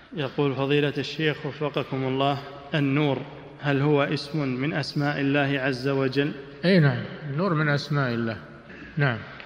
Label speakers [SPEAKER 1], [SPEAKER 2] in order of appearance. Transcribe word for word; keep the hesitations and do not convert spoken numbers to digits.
[SPEAKER 1] يقول فضيلة الشيخ وفقكم الله، النور هل هو اسم من أسماء الله عز وجل؟
[SPEAKER 2] أي نعم، النور من أسماء الله. نعم.